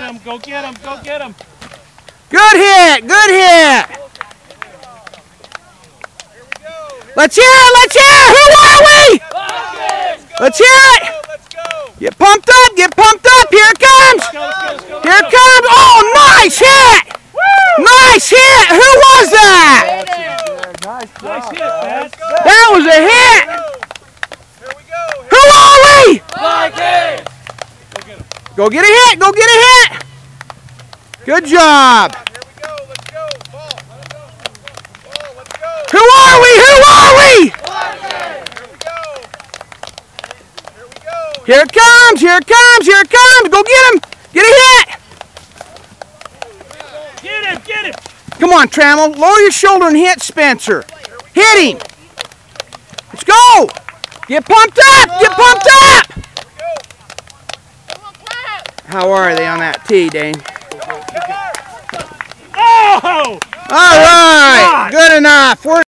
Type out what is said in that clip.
him, go get him, go get him. Good hit, good hit. Let's hear it, let's hear it. Who are we? Let's hear it. Get pumped up, get pumped up. Here it comes. Here it comes. Oh, nice hit. Nice hit. Who was that? Nice hit, Pat. That was a hit. Who are we? Vikings. Go get a hit, go get a hit. Good job. Who are we? Who are we? Here it comes, here it comes, here it comes. Go get him. Get a hit. Get him, get him. Come on, Trammell. Lower your shoulder and hit Spencer. Hit him. Let's go. Get pumped up. Get pumped up. How are they on that tee, Dane? Oh! All right. Good enough.